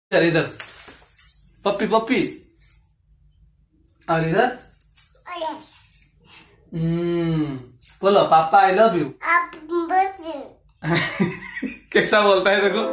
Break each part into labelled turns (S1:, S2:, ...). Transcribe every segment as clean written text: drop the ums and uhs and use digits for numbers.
S1: इधर इधर पप्पी पप्पी। और इधर बोलो पापा आई लव यू। कैसा बोलता है देखो।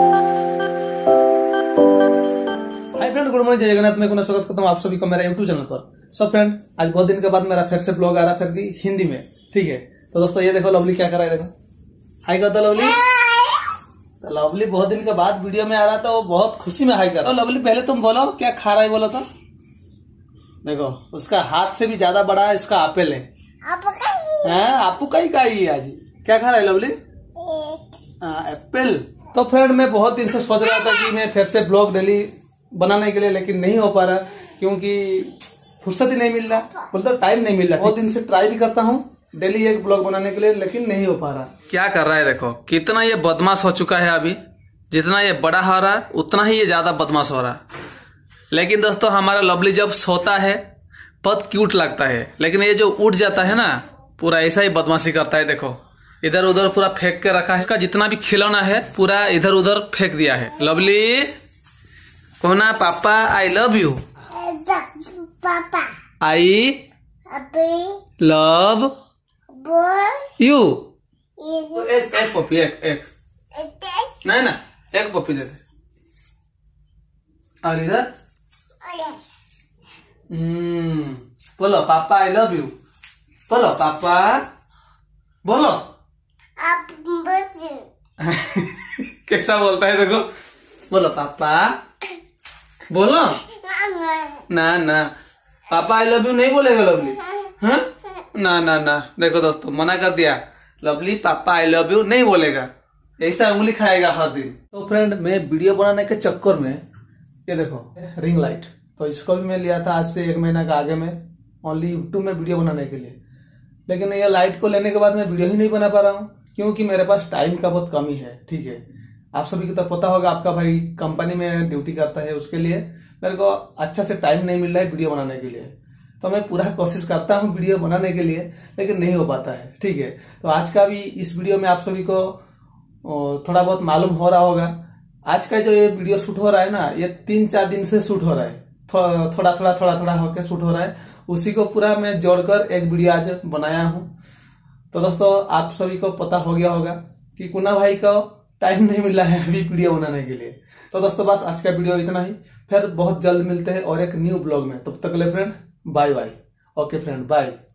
S1: हाय फ्रेंड, गुड मॉर्निंग, जय जगन्नाथ। मैं गुना स्वागत करता हूँ आप सभी को मेरा यूट्यूब चैनल पर। सब फ्रेंड, आज बहुत दिन के बाद मेरा फिर से ब्लॉग आ रहा, फिर भी हिंदी में। ठीक है, तो दोस्तों ये देखो लवली क्या कर रहा है, देखो हाई करता लवली। तो लवली बहुत दिन के बाद वीडियो में आ रहा था, वो बहुत खुशी में हाई कर रहा। तो लवली पहले तुम बोलो क्या खा रहा है, बोलो तो। देखो उसका हाथ से भी ज्यादा बड़ा है इसका एप्पल है। आपको कहीं का ही आज क्या खा रहा है लवली? एप्पल। तो फ्रेंड मैं बहुत दिन से सोच रहा था कि मैं फिर से ब्लॉग डेली बनाने के लिए, लेकिन नहीं हो पा रहा क्योंकि फुर्सत ही नहीं मिल रहा, बोलते टाइम नहीं मिल रहा। बहुत दिन से ट्राई भी करता हूँ डेली एक ब्लॉग बनाने के लिए, लेकिन नहीं हो पा रहा। क्या कर रहा है देखो, कितना ये बदमाश हो चुका है। अभी जितना ये बड़ा हो रहा है उतना ही ये ज्यादा बदमाश हो रहा है। लेकिन दोस्तों हमारा लवली जब सोता है बहुत क्यूट लगता है, लेकिन ये जो उठ जाता है ना पूरा ऐसा ही बदमाशी करता है। देखो इधर उधर पूरा फेंक के रखा है, इसका जितना भी खिलौना है पूरा इधर उधर फेंक दिया है। लवली कहना पापा आई लव यू।
S2: पापा
S1: आई लव यू। एक पपी, एक नहीं ना, एक पपी दे दे। और इधर बोलो पापा आई लव यू। बोलो पापा, बोलो। कैसा बोलता है देखो, बोलो पापा, बोलो। ना ना पापा आई लव यू नहीं बोलेगा लवली। हाँ ना ना ना, देखो दोस्तों मना कर दिया, लवली पापा आई लव यू नहीं बोलेगा, ऐसा उंगली खाएगा हर दिन। तो फ्रेंड मैं वीडियो बनाने के चक्कर में ये देखो रिंग लाइट, तो इसको भी मैं लिया था आज से 1 महीना का आगे में, ओनली यूट्यूब में वीडियो बनाने के लिए। लेकिन ये लाइट को लेने के बाद मैं वीडियो ही नहीं बना पा रहा हूँ क्योंकि मेरे पास टाइम का बहुत कमी है। ठीक है, आप सभी को तो पता होगा, आपका भाई कंपनी में ड्यूटी करता है, उसके लिए मेरे को अच्छा से टाइम नहीं मिल रहा है वीडियो बनाने के लिए। तो मैं पूरा कोशिश करता हूँ वीडियो बनाने के लिए, लेकिन नहीं हो पाता है। ठीक है, तो आज का भी इस वीडियो में आप सभी को थोड़ा बहुत मालूम हो रहा होगा। आज का जो ये वीडियो शूट हो रहा है ना, ये 3-4 दिन से शूट हो रहा है, थोड़ा थोड़ा होकर शूट हो रहा है। उसी को पूरा मैं जोड़कर एक वीडियो आज बनाया हूँ। तो दोस्तों आप सभी को पता हो गया होगा कि कुना भाई को टाइम नहीं मिल रहा है अभी वीडियो बनाने के लिए। तो दोस्तों बस आज का वीडियो इतना ही, फिर बहुत जल्द मिलते हैं और एक न्यू ब्लॉग में। तब तक के लिए friend bye bye. Okay friend bye.